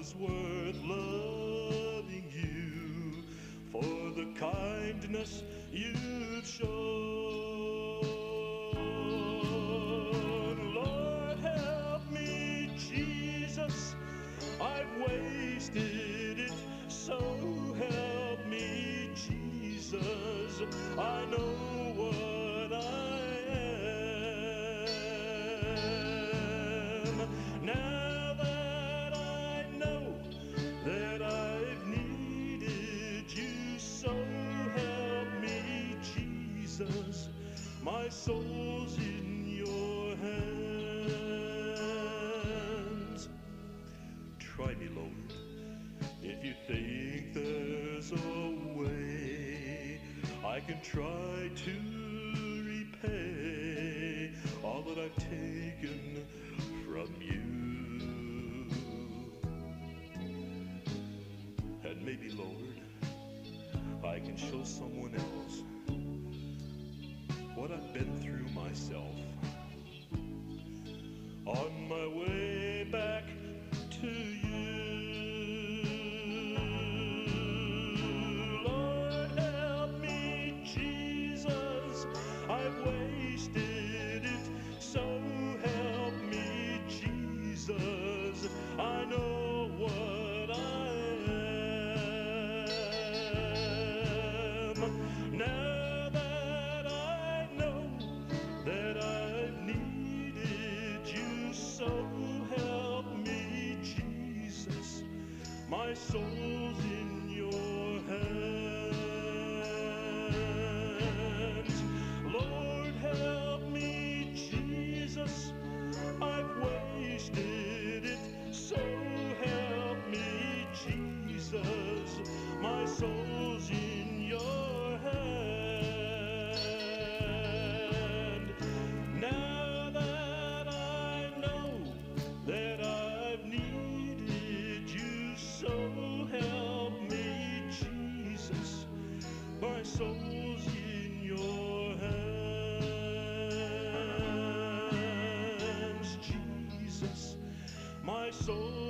was worth loving you for the kindness you've shown. Lord, help me, Jesus, I've wasted it, so help me, Jesus, I know what I am. Now that I know that I've needed you, so help me, Jesus, my soul's in your hands. Try me, Lord, if you think there's a way I can try to repay all that I've taken from you. And maybe, Lord, I can show someone else what I've been through myself. On my way back to you, Lord, help me, Jesus, I've wasted it, so help me, Jesus, I know what I am. Now that I know that I've needed you, so help me, Jesus, my soul's in your hands. Lord, help me, Jesus, I've wasted it, so help me, Jesus, my soul's in your hand. Now that I know that I've needed you, so help me, Jesus, my soul's in your hands. Jesus, my soul